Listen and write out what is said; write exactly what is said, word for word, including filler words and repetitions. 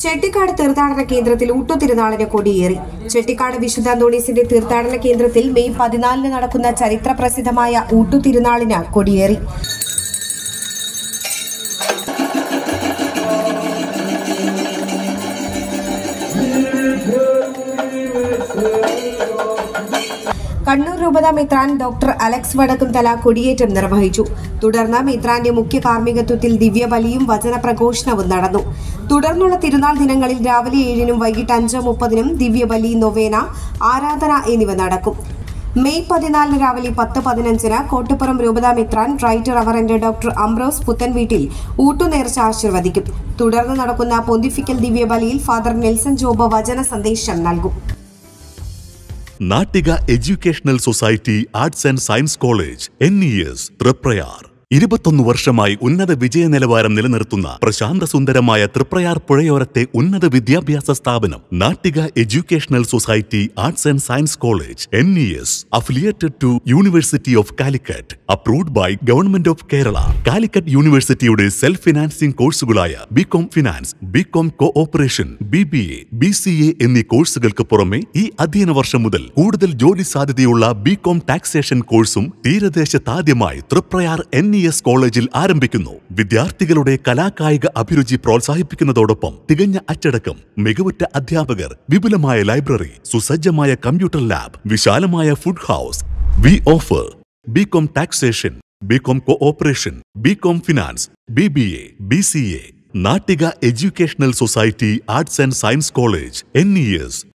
ചെട്ടിക്കാട് തീർത്ഥാടന കേന്ദ്രത്തിൽ ഊട്ടുതിരുനാളിന് കൊടിയേറി. ചെട്ടിക്കാട് വിശുദ്ധ അന്തോണീസിന്റെ തീർത്ഥാടന കേന്ദ്രത്തിൽ മെയ് പതിനാലിന് നടക്കുന്ന ചരിത്ര പ്രസിദ്ധമായ ഊട്ടുതിരുനാളിന് കൊടിയേറി. കണ്ണൂർ രൂപത മെത്രാൻ ഡോക്ടർ അലക്സ് വടക്കുംതല കൊടിയേറ്റം നിർവഹിച്ചു. തുടർന്ന് മെത്രാന്റെ മുഖ്യ കാർമ്മികത്വത്തിൽ ദിവ്യബലിയും വചനപ്രഘോഷണവും നടന്നു. തുടർന്നുള്ള തിരുനാൾ ദിനങ്ങളിൽ രാവിലെ ഏഴിനും വൈകിട്ട് അഞ്ച് മുപ്പതിനും ദിവ്യബലി, നൊവേന, ആരാധന എന്നിവ നടക്കും. മെയ് പതിനാലിന് രാവിലെ പത്ത് പതിനഞ്ചിന് കോട്ടപ്പുറം രൂപത മെത്രാൻ right reverend doctor Ambrose Puthenveettil ഊട്ടുനേർച്ച ആശീർവദിക്കും. തുടർന്ന് നടക്കുന്ന പൊന്തിഫിക്കൽ ദിവ്യബലിയിൽ ഫാദർ നെൽസൺ ജോബ് വചന സന്ദേശം നൽകും. Nattika educational society arts and science college N E S Triprayar ഇരുപത്തൊന്ന് വർഷമായി ഉന്നത വിജയ നിലവാരം നിലനിർത്തുന്ന പ്രശാന്ത സുന്ദരമായ തൃപ്രയാർ പുഴയോരത്തെ ഉന്നത വിദ്യാഭ്യാസ സ്ഥാപനം Nattika educational society arts and science college N E S affiliated to university of Calicut, approved by government of Kerala. Calicut യൂണിവേഴ്സിറ്റിയുടെ സെൽഫ് ഫിനാൻസിംഗ് കോഴ്സുകളായ BCom finance, BCom cooperation, B B A, B C A എന്നീ കോഴ്സുകൾക്ക് പുറമെ ഈ അധ്യയന വർഷം മുതൽ കൂടുതൽ ജോലി സാധ്യതയുള്ള ബികോം ടാക്സേഷൻ കോഴ്സും തീരദേശത്താദ്യമായി തൃപ്രയാർ എൻ ഇ എസ് കോളേജിൽ ആരംഭിക്കുന്നു. വിദ്യാർത്ഥികളുടെ കലാകായിക അഭിരുചി പ്രോത്സാഹിപ്പിക്കുന്നതോടൊപ്പം തികഞ്ഞ അച്ചടക്കം, മികവുറ്റ അധ്യാപകർ, വിപുലമായ ലൈബ്രറി, സുസജ്ജമായ കമ്പ്യൂട്ടർ ലാബ്, വിശാലമായ food house. We offer BCom taxation, BCom cooperation, BCom finance, B B A, B C A. Nattika educational society arts and science college N E S